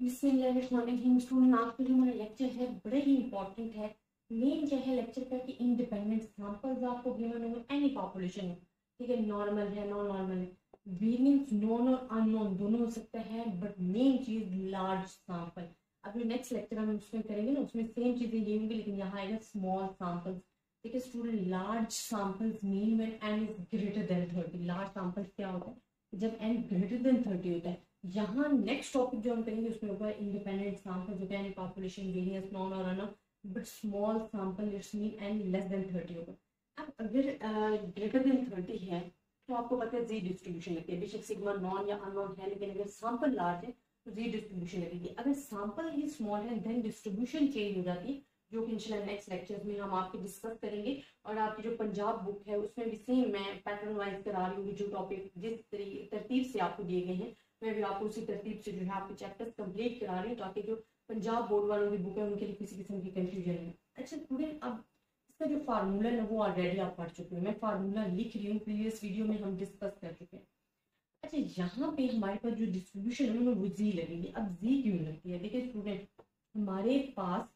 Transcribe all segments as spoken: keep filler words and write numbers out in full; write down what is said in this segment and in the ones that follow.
बिस्मिल्लाहिर्रहमानिर्रहीम। स्टूडेंट आपके लिए हमारा लेक्चर है बड़ा ही इंपॉर्टेंट है। मेन क्या है लेक्चर का कि इंडिपेंडेंट सैंपल्स आपको गिवन होंगे एनी पॉपुलेशन में, ठीक है, नॉर्मल है नॉन नॉर्मल है, वेरिएंस नॉन और अननोन दोनों हो सकता है, बट मेन चीज लार्ज सैंपल। अभी नेक्स्ट लेक्चर हम उसमें करेंगे ना, उसमें सेम चीजें ये होंगी लेकिन यहाँ आएगा स्मॉल सैंपल्स। ठीक है student, large samples mean when n is greater than thirty. Large samples क्या होता है जब एन ग्रेटर देन थर्टी होता है। यहाँ नेक्स्ट टॉपिक जो हम करेंगे उसमें होगा इंडिपेंडेंट सैंपल, जो क्या पॉपुलेशन वेरिएंस नॉन और unknown, but small sample it's mean n less than thirty होगा। अब अगर ग्रेटर देन थर्टी है तो आपको पता है जी डिस्ट्रीब्यूशन लगती है, बेशक सिग्मा नॉन या अननोन है, लेकिन अगर सैंपल लार्ज है तो जी डिस्ट्रीब्यूशन लगेगी। अगर सैंपल ही स्मॉल है देन डिस्ट्रीब्यूशन चेंज हो जाती है, जो कि इंशाल्लाह नेक्स्ट लेक्चर्स में हम आपके डिस्कस करेंगे। और आपकी जो पंजाब बुक है उसमें भी सेम मैं पैटर्न वाइज करा रही हूँ, जो टॉपिक जिस तरतीब से आपको दिए गए हैं मैं भी आपको उसी तरतीब से जो है आपके चैप्टर्स कंप्लीट करा रही हूँ, ताकि जो पंजाब बोर्ड वालों की बुक है उनके लिए किसी किस्म की कंफ्यूजन है। अच्छा स्टूडेंट, अब इसका जो फार्मूला है वो ऑलरेडी आप पढ़ चुके हैं, मैं फार्मूला लिख रही हूँ, प्रीवियस वीडियो में हम डिस्कस कर चुके हैं। अच्छा यहाँ पे हमारे पास जो डिस्ट्रीब्यूशन है वो जी लगेगी। अब जी क्यों लगती है? देखिए स्टूडेंट, हमारे पास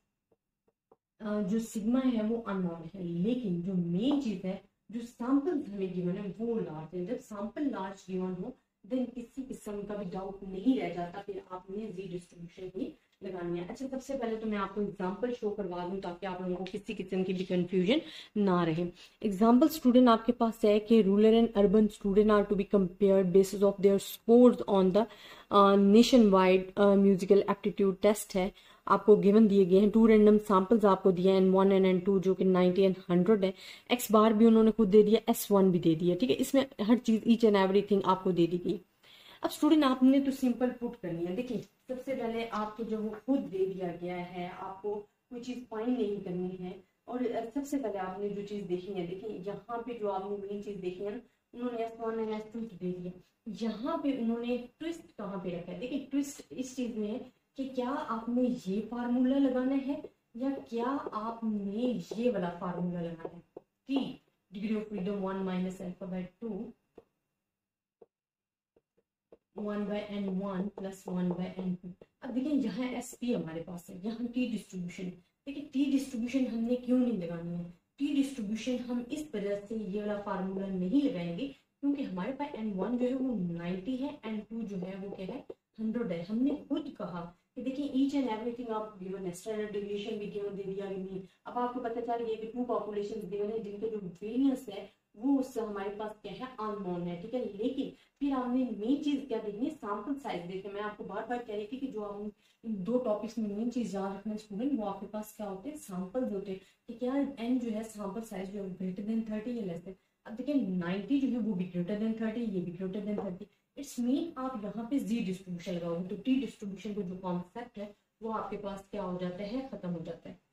जो सिग्मा है वो अननोन है, लेकिन जो मेन चीज है जो सैंपल हमें गिवन है वो लार्ज है। जब सैंपल लार्ज गिवन हो देन किसी किस्म का भी डाउट नहीं रह जाता, फिर आपने जी डिस्ट्रीब्यूशन ही लगानी है। अच्छा सबसे पहले तो मैं आपको एग्जांपल शो करवा दूं ताकि आप लोगों को किसी किस्म की भी कंफ्यूजन ना रहे। एग्जांपल स्टूडेंट आपके पास है कि rural and urban student are to be compared basis of their scores on the nationwide musical aptitude test है। आपको गिवन दिए गए हैं टू रैंडम सैंपल्स आपको दिया है, n one and n two जो कि नाइंटी एंड हंड्रेड है। एक्स बार भी उन्होंने खुद दे दिया, एस वन भी दे दिया, ठीक है, इसमें हर चीज ईच एंड एवरीथिंग आपको दे दी गई। अब स्टूडेंट आपने तो सिंपल पुट करनी है। देखिए सबसे पहले आपको जो वो खुद दे दिया गया है, आपको कोई चीज फाइंड नहीं करनी है। और सबसे पहले आपने जो चीज देखी है, देखिए यहाँ पे जो आपने मेन चीज देखी है ना, उन्होंने s one and s two दे दिया। यहाँ पे उन्होंने ट्विस्ट कहाँ पे रखा है? देखिए ट्विस्ट इस चीज में है कि क्या आपने ये फार्मूला लगाना है या क्या आपने ये वाला फार्मूला लगाना है। T degree of freedom one minus alpha by two one by n one plus one by n two. अब देखिए यहाँ एस पी हमारे पास है, यहाँ टी डिस्ट्रीब्यूशन। देखिए टी डिस्ट्रीब्यूशन हमने क्यों नहीं लगानी है? टी डिस्ट्रीब्यूशन हम इस वजह से ये वाला फार्मूला नहीं लगाएंगे क्योंकि हमारे पास एन वन जो है वो नाइंटी है, एन टू जो है वो क्या है हंड्रेड है। हमने खुद कहा कि देखिए ईच एंड एवरीथिंग आपको गिवन है, स्टैंडर्ड डेविएशन भी गिवन दे दिया गया। अब आपको पता चल गया कि टू पॉपुलेशन गिवन है जिनके जो वेरिएंस है वो उससे हमारे पास क्या है अननोन है, ठीक है। लेकिन फिर आपने मेन चीज क्या देखनी है, सैंपल साइज देखिए। मैं आपको बार बार कह रही थी कि जो हम इन दो टॉपिक्स में मेन चीज याद रखना है स्टूडेंट, वो आपके पास क्या होते हैं सैंपल्स होते हैं कि क्या एन जो है सैंपल साइज जो है ग्रेटर देन थर्टी या लेस देन। अब देखिए नाइंटी जो है वो भी ग्रेटर देन थर्टी, ये भी greater than thirty, it's mean आप यहाँ पे जी डिस्ट्रीब्यूशन लगाओगे तो टी डिस्ट्रीब्यूशन का जो कॉन्सेप्ट है वो आपके पास क्या हो जाता है, खत्म हो जाता है।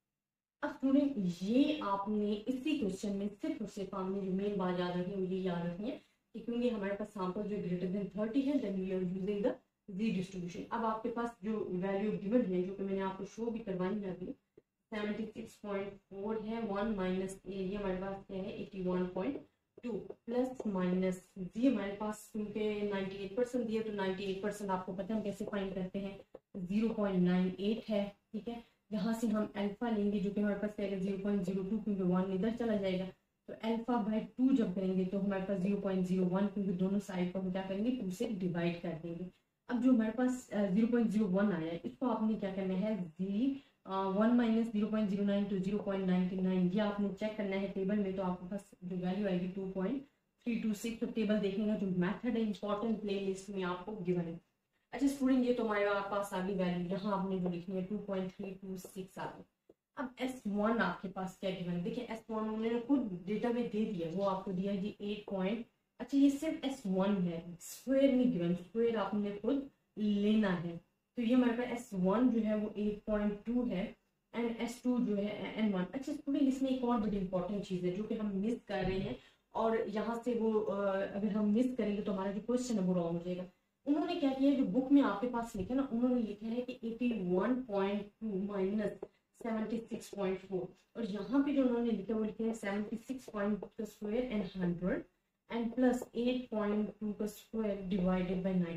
अब स्टूडेंट ये आपने इसी क्वेश्चन में सिर्फ और सिर्फ आपने जो मेन बात याद रखनी है ये याद रखनी है कि क्योंकि हमारे पास सैंपल जो ग्रेटर देन थर्टी है then we are using the Z distribution. अब आपके पास जो वैल्यू गिवन है जो कि मैंने आपको शो भी करवाई है अभी, सेवेंटी सिक्स पॉइंट फोर है, वन माइनस ए ये हमारे पास क्या है eighty one point two plus minus Z हमारे पास क्योंकि नाइंटी एट परसेंट दिया तो नाइंटी एट परसेंट आपको पता है हम कैसे फाइंड करते हैं, जीरो पॉइंट नाइन एट है, ठीक है। यहाँ से हम अल्फा लेंगे जो कि हमारे पास क्या है जीरो पॉइंट जीरो टू, क्योंकि वन इधर चला जाएगा तो अल्फा बाय टू जब करेंगे तो हमारे पास जीरो पॉइंट जीरो वन, क्योंकि दोनों साइड को हम क्या करेंगे टू से डिवाइड कर देंगे। अब जो हमारे पास जीरो पॉइंट जीरो वन आया है इसको आपने क्या करना है, Z one minus zero point zero nine two zero point ninety nine ये आपने चेक करना है टेबल में, तो आपके पास जो वैल्यू आएगी two point three two six. तो टेबल देखने का जो मेथड है इंपॉर्टेंट प्ले लिस्ट में आपको गिवन है। अच्छा स्टूडेंट ये तो हमारे पास आ गई वैल्यू, यहाँ आपने जो लिखनी है two point three two six आ गई। अब एस वन आपके पास क्या गिवन है? देखिए एस वन उन्होंने खुद डेटा में दे दिया, वो आपको दिया जी एट पॉइंट। अच्छा ये सिर्फ एस वन है, स्क्वायर नहीं गिवन, स्क्वायर आपने खुद लेना है। तो ये हमारे पास एस वन जो है वो एट पॉइंट टू है एंड एस टू जो है एन वन। अच्छा स्टूडेंट इसमें एक और बड़ी इंपॉर्टेंट चीज़ है जो कि हम मिस कर रहे हैं, और यहाँ से वो अगर हम मिस करेंगे तो हमारा जो क्वेश्चन है वो रॉन्ग हो जाएगा। उन्होंने क्या किया, जो बुक में आपके पास लिखा ना, उन्होंने लिखा है कि eighty one point two minus seventy six point four, और यहाँ पे जो उन्होंने लिखा वो लिखा है सेवेंटी सिक्स पॉइंट का square and hundred and plus eight point two का स्क्वायर डिवाइडेड बाई नाइनटी।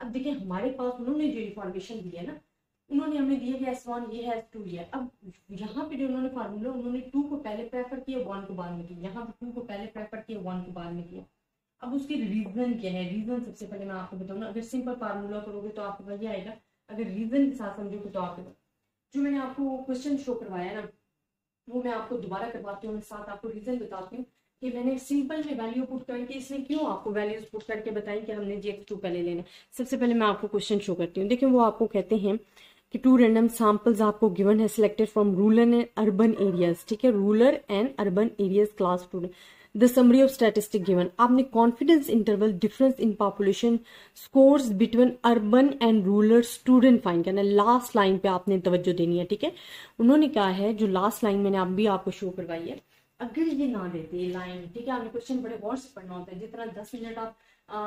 अब देखिए हमारे पास उन्होंने जो इन्फॉर्मेशन दी है ना, उन्होंने हमें दिया कि एस वन ये है, एस टू ये है। अब यहाँ पे जो उन्होंने फार्मूला, उन्होंने टू को पहले प्रेफर किया, वन को बाद में किया, यहाँ पे टू को पहले प्रेफर किया, वन को बाद में किया। अब उसकी रीजन क्या है, रीजन सबसे पहले मैं आपको बताऊँ ना, अगर सिंपल फार्मूला करोगे तो आपको वही आएगा, अगर रीजन के साथ समझोगे तो आपको, जो मैंने आपको क्वेश्चन शो करवाया ना, वो मैं आपको दोबारा करवाती हूँ, साथ आपको रीजन बताती हूँ कि मैंने सिंपल में वैल्यू पुट करके, इसने क्यों आपको वैल्यूज पुट करके बताई कि हमने जी एक्स टू पहले लेना। सबसे पहले मैं आपको क्वेश्चन शो करती हूँ। देखिए वो आपको कहते हैं कि टू रैंडम सैंपल्स आपको गिवन है selected from rural and urban areas, ठीक है, rural and urban areas class student, the summary of statistic given. आपने confidence interval difference in population scores between urban and rural student find करना। Last line पे आपने तवज्जो देनी है, ठीक है। उन्होंने कहा है, जो लास्ट लाइन मैंने अभी आपको शो करवाई है, अगर ये ना देते ये लाइन, ठीक है, आपने क्वेश्चन बड़े गौर से पढ़ना होता है, जितना दस मिनट आप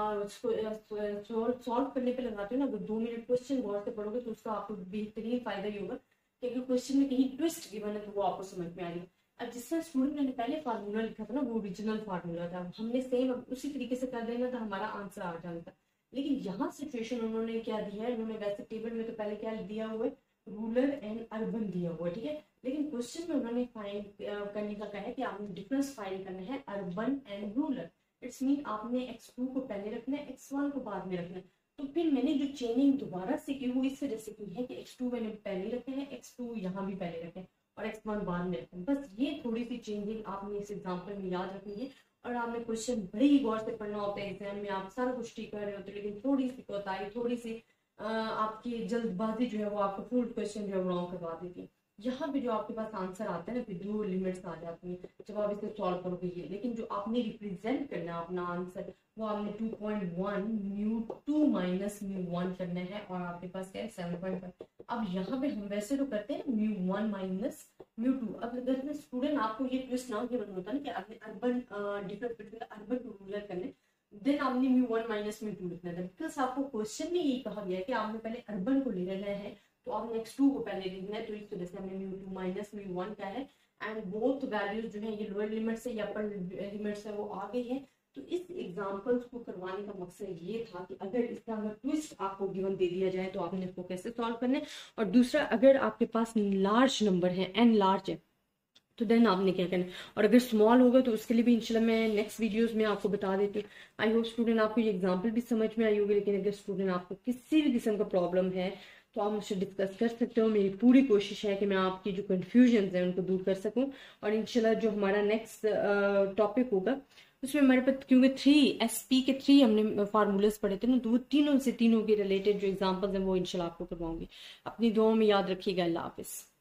सॉल्व करने पे लगाते हो ना, अगर दो मिनट क्वेश्चन गौर से पढ़ोगे तो उसका आपको बेहतरीन फायदा ही होगा कि अगर क्वेश्चन में कहीं ट्विस्ट गिवन है तो वो आपको समझ में आ रही है। अब जिस तरह स्टूडेंट ने पहले फार्मूला लिखा था ना, वो ओरिजिनल फार्मूला था, हमने सेम उसी तरीके से कर देना था, हमारा आंसर आ जाना था। लेकिन यहाँ सिचुएशन उन्होंने क्या दिया है, उन्होंने वैसे टेबल में तो पहले क्या दिया हुआ है, रूरल एंड अर्बन दिया हुआ है, ठीक है, लेकिन क्वेश्चन में उन्होंने फाइंड करने का कहा है कि आपने डिफरेंस फाइंड करना है urban and rural. It's mean आपने एक्स टू को पहले रखना है, एक्स वन को बाद में रखना है। तो फिर मैंने जो चेनिंग दोबारा से की वो इस वजह से की है कि एक्स टू मैंने पहले रखे हैं, एक्स टू यहाँ भी पहले रखे हैं और एक्स वन बाद में रखे हैं। बस ये थोड़ी सी चेंजिंग आपने इस एग्जाम्पल में याद रखनी है, और आपने क्वेश्चन बड़े ही गौर से पढ़ना होता है। एग्जाम में आप सारा कुछ ठीक कर रहे होते, लेकिन थोड़ी सी कोताही, थोड़ी सी आपकी जल्दबाजी जो है वो आपको फुल क्वेश्चन जो है वो रॉन्ग करवा देती है। यहाँ पे जो आपके पास आंसर आता है ना, फिर दो लिमिट्स आ जाती हैं जब आप इसे सॉल्व करोगे ये, लेकिन जो आपने रिप्रेजेंट करना है अपना आंसर, वो आपने two point one mu two minus mu one करना है, और आपके पास क्या है सेवन पॉइंट फाइव। अब यहाँ पे हम वैसे तो करते हैं mu one minus mu two. अब अगर स्टूडेंट आपको ये ट्विस्ट ना गिवन होता ना कि आपने urban difference between urban to rural करने, देन आपने mu one minus mu two लिखना था, बिकॉज आपको क्वेश्चन में यही कहा गया है कि आपने पहले अर्बन को ले लेना है, तो आपने एक्स टू को पहले लिखना है, तो इस वजह से हमने mu two minus mu one का है। एंड बोथ वैल्यूज जो है ये लोअर लिमिट से या अपर लिमिट से वो आ गई है। तो इस एग्जांपल्स को करवाने का मकसद ये था कि अगर इसका अगर ट्विस्ट आपको गिवन दे दिया जाए तो आपने इसको कैसे सॉल्व करना है। और दूसरा, अगर आपके पास लार्ज नंबर है, एन लार्ज है, तो देन आपने क्या करना है, और अगर स्मॉल होगा तो उसके लिए भी इंशाल्लाह मैं नेक्स्ट वीडियोस में आपको बता देती हूँ। आई होप स्टूडेंट आपको ये एग्जांपल भी समझ में आई होगी। लेकिन अगर स्टूडेंट आपको किसी भी किस्म का प्रॉब्लम है तो आप मुझसे डिस्कस कर सकते हो। मेरी पूरी कोशिश है कि मैं आपकी जो कन्फ्यूजन है उनको दूर कर सकूं, और इंशाल्लाह जो हमारा नेक्स्ट टॉपिक होगा उसमें हमारे पास, क्योंकि थ्री एस पी के थ्री हमने फार्मूलाज पढ़े थे ना, तो वो तीनों से तीनों के रिलेटेड जो एग्जांपल्स हैं वो इंशाल्लाह आपको करवाऊंगी। अपनी दुआओं में याद रखिएगा। अल्लाह हाफिज़।